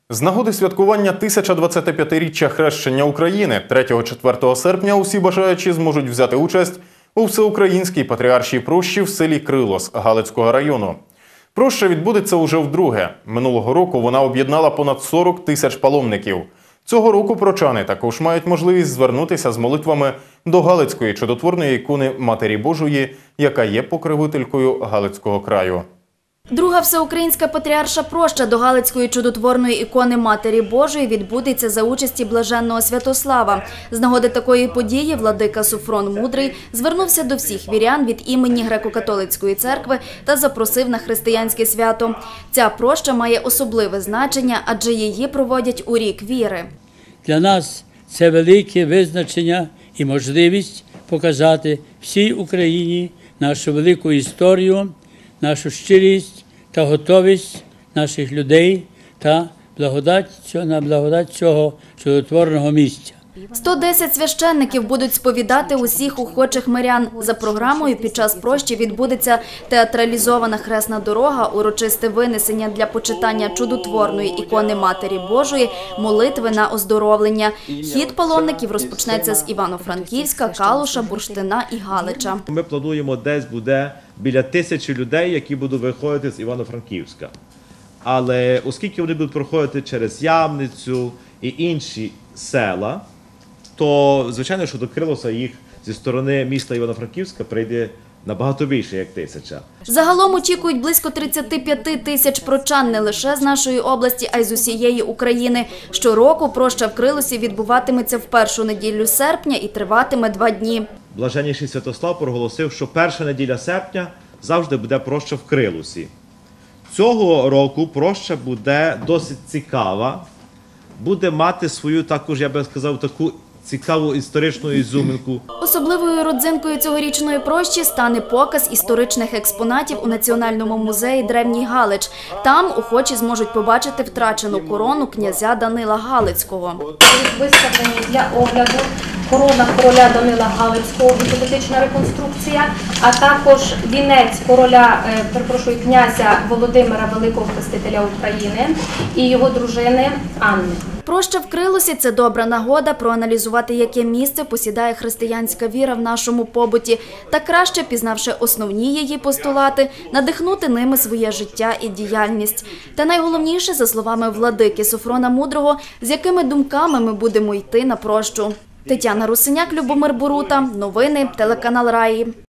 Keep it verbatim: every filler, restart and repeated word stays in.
З нагоди святкування тисяча двадцятип'ятиріччя хрещення України третього-четвертого серпня усі бажаючі зможуть взяти участь у всеукраїнській патріаршій прощі в селі Крилос Галицького району. Проща відбудеться уже вдруге. Минулого року вона об'єднала понад сорок тисяч паломників. Цього року прочани також мають можливість звернутися з молитвами до Галицької чудотворної ікони Матері Божої, яка є покровителькою Галицького краю. Друга всеукраїнська патріарша проща до Галицької чудотворної ікони Матері Божої відбудеться за участі блаженного Святослава. З нагоди такої події владика Софрон Мудрий звернувся до всіх вірян від імені Греко-католицької церкви та запросив на християнське свято. Ця проща має особливе значення, адже її проводять у рік віри. Для нас це велике визначення і можливість показати всій Україні нашу велику історію, нашу щирість та готовість наших людей та благодать, на благодать цього чудотворного місця. сто десять священників будуть сповідати усіх охочих мирян. За програмою під час прощі відбудеться театралізована хресна дорога, урочисте винесення для почитання чудотворної ікони Матері Божої, молитви на оздоровлення. Хід паломників розпочнеться з Івано-Франківська, Калуша, Бурштина і Галича. Ми плануємо, десь буде біля тисячі людей, які будуть виходити з Івано-Франківська. Але оскільки вони будуть проходити через Ямницю і інші села, то, звичайно, що до Крилоса їх зі сторони міста Івано-Франківська прийде набагато більше, як тисяча. Загалом очікують близько тридцяти п'яти тисяч прочан не лише з нашої області, а й з усієї України. Щороку проща в Крилосі відбуватиметься в першу неділю серпня і триватиме два дні. Блаженніший Святослав проголосив, що перша неділя серпня завжди буде проща в Крилосі. Цього року проща буде досить цікава, буде мати свою також, я би сказав, таку цікаву історичну ізюминку. Особливою родзинкою цьогорічної прощі стане показ історичних експонатів у Національному музеї «Древній Галич». Там охочі зможуть побачити втрачену корону князя Данила Галицького. Виставлені для огляду корона короля Данила Галицького, гіпотетична реконструкція, а також вінець короля, перепрошую, князя Володимира Великого Хрестителя України і його дружини Анни. Проща в Крилосі – це добра нагода проаналізувати, яке місце посідає християнська віра в нашому побуті, та краще, пізнавши основні її постулати, надихнути ними своє життя і діяльність. Та найголовніше, за словами владики Софрона Мудрого, з якими думками ми будемо йти на прощу. Тетяна Русиняк, Любомир Борута. Новини, телеканал Раї.